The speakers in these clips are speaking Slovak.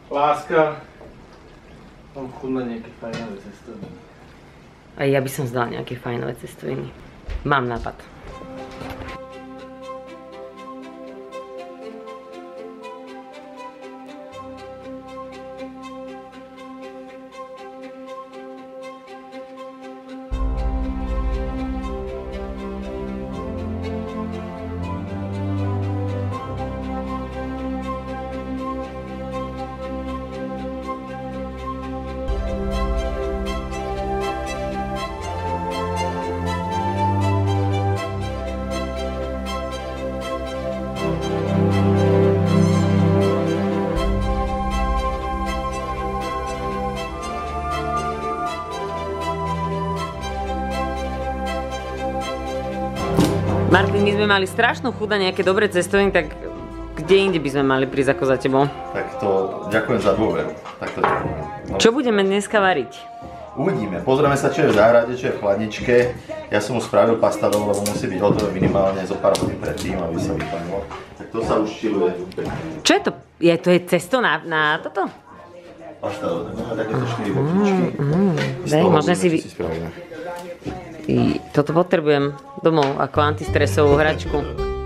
Láska. Mám chuť na nejaké fajnové cestoviny. A ja by som zdala nejaké fajnové cestoviny. Mám nápad. Martin, my sme mali strašnú chuť na nejaké dobré cestoviny, tak kde inde by sme mali prísť ako za tebou? Tak to ďakujem za dôveru. Tak to ďakujem. No. Čo budeme dneska variť? Uvidíme. Pozrieme sa, čo je v záhrade, čo je v chladničke. Ja som už spravil pastadov, lebo musí byť hotové minimálne zo pár hodín predtým, aby sa vyplnilo. Tak to sa už čiluje. Čo je to? To je cesto na toto? Pastadov, máme takéto 4 bochničky. Možno si spravíme. Toto potrebujem domov ako antistresovú hračku.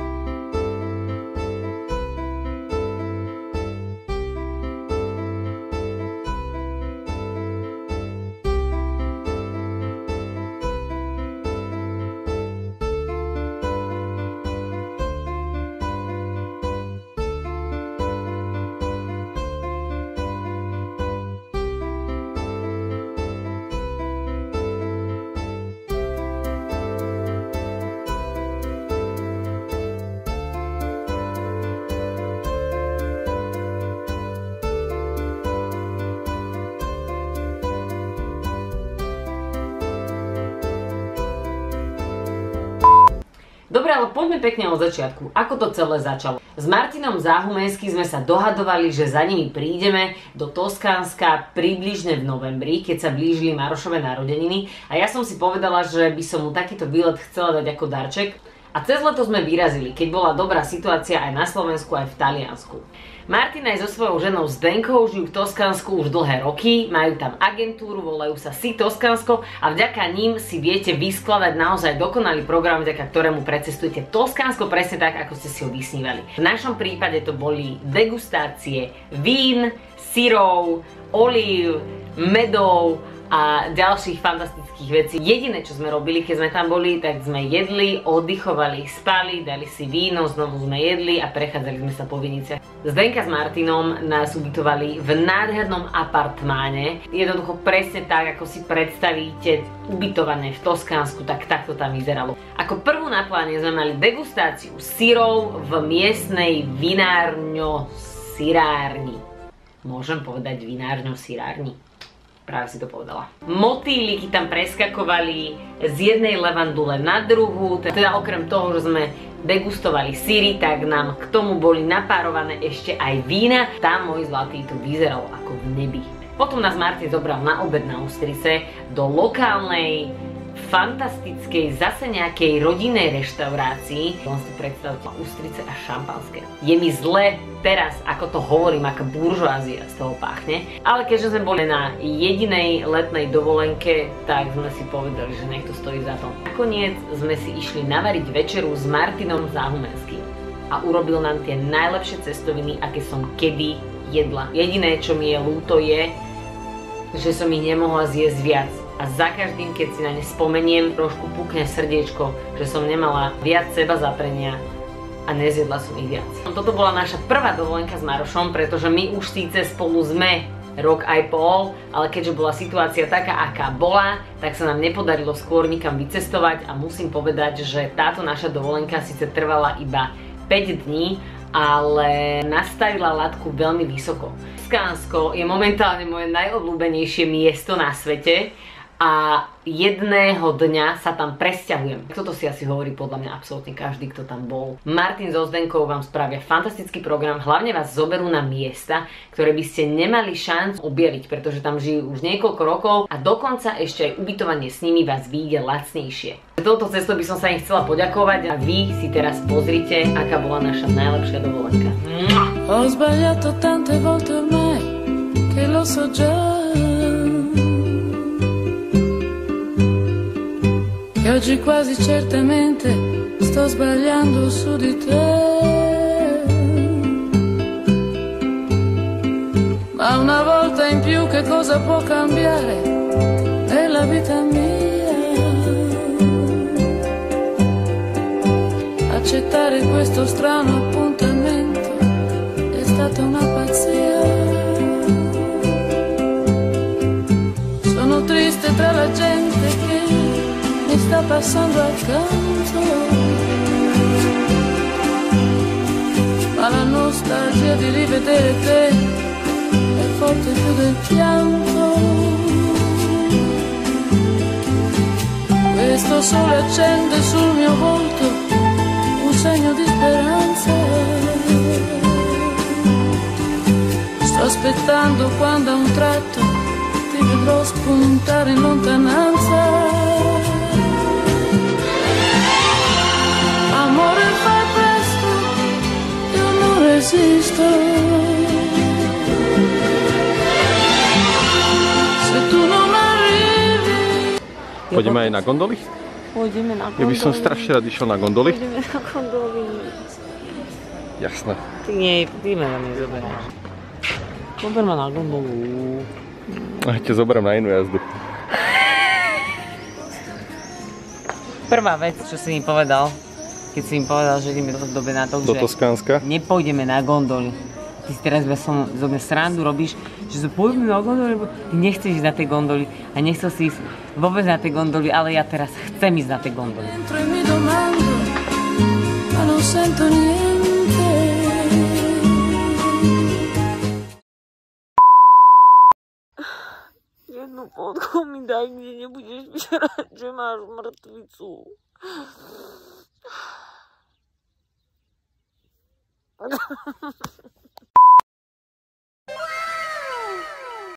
Dobre, ale poďme pekne od začiatku. Ako to celé začalo? S Martinom Záhumenským sme sa dohadovali, že za nimi prídeme do Toskánska približne v novembri, keď sa blížili Marošove narodeniny. A ja som si povedala, že by som mu takýto výlet chcela dať ako darček. A cez leto sme vyrazili, keď bola dobrá situácia aj na Slovensku, aj v Taliansku. Martin aj so svojou ženou Zdenkou žijú v Toskánsku už dlhé roky, majú tam agentúru, volajú sa Si Toskánsko a vďaka ním si viete vyskladať naozaj dokonalý program, vďaka ktorému precestujete Toskánsko presne tak, ako ste si ho vysnívali. V našom prípade to boli degustácie vín, syrov, olív, medov a ďalších fantastických vecí. Jediné, čo sme robili, keď sme tam boli, tak sme jedli, oddychovali, spali, dali si víno, znovu sme jedli a prechádzali sme sa po viniciach. Zdenka s Martinom nás ubytovali v nádhernom apartmáne. Jednoducho presne tak, ako si predstavíte ubytované v Toskánsku, tak takto tam vyzeralo. Ako prvú na pláne sme mali degustáciu syrov v miestnej vinárňo-syrárni. Môžem povedať vinárňo-syrárni? Práve si to povedala. Motýliky tam preskakovali z jednej levandule na druhú, teda okrem toho, že sme degustovali syry, tak nám k tomu boli napárované ešte aj vína. Tam, môj zlatý, to vyzeralo ako v nebi. Potom nás Martin zobral na obed na Ústrice do lokálnej, fantastickej, zase nejakej rodinnej reštaurácii. On si predstavil Ústrice a šampanské. Je mi zle teraz, ako to hovorím, aká buržoázia z toho páchne. Ale keďže sme boli na jedinej letnej dovolenke, tak sme si povedali, že nech to stojí za to. Nakoniec sme si išli navariť večeru s Martinom Záhumenským. A urobil nám tie najlepšie cestoviny, aké som kedy jedla. Jediné, čo mi je ľúto, je, že som ich nemohla zjesť viac. A za každým, keď si na ne spomeniem, trošku pukne srdiečko, že som nemala viac seba zaprenia a nezjedla som ich viac. Toto bola naša prvá dovolenka s Marošom, pretože my už síce spolu sme rok aj pol, ale keďže bola situácia taká, aká bola, tak sa nám nepodarilo skôr nikam vycestovať a musím povedať, že táto naša dovolenka síce trvala iba 5 dní, ale nastavila latku veľmi vysoko. Toskánsko je momentálne moje najobľúbenejšie miesto na svete a jedného dňa sa tam presťahujem. Toto si asi hovorí podľa mňa absolútne každý, kto tam bol. Martin so Zdenkou vám spravia fantastický program, hlavne vás zoberú na miesta, ktoré by ste nemali šancu objaviť, pretože tam žijú už niekoľko rokov a dokonca ešte aj ubytovanie s nimi vás vyjde lacnejšie. Touto cestou by som sa im chcela poďakovať a vy si teraz pozrite, aká bola naša najlepšia dovolenka. Ho sbagliato tante volte ormai, lo so già, che oggi quasi certamente sto sbagliando su di te. Ma una volta in più che cosa può cambiare nella vita mia? Accettare questo strano appuntamento è stata una pazzia. Sono triste tra la gente che mi sta passando accanto, ma la nostalgia di rivedere te è forte più del pianto. Questo sole accende sul mio volto un segno di speranza. Sto aspettando quando a un tratto ti vedrò spuntare in lontananza. Amore, fai presto, io non resisto. Se tu non arrivi. Pôjdeme aj na gondoly? Pôjdeme na gondoly. Ja by som strašne rád išiel na gondoly. Pôjdeme na gondoly. Jasné. Ty nie, ty ma nezoberáš. Zober ma na gondolu. Ja ťa zoberiem na inú jazdu. Prvá vec, čo si mi povedal, keď si mi povedal, že ideme do Benátov, Do Toskánska? nepôjdeme na gondoly. Ty si teraz zo mňa srandu robíš, že pôjdeme na gondoly, lebo ty nechceš ísť na tej gondoly a nechcel si ísť vôbec na tej gondoly, ale ja teraz chcem ísť na tej gondoly. Dentro e mi domando, ma non sento niente. Jednu fotku mi daj, kde nebudeš vyžerať, že máš mŕtvicu.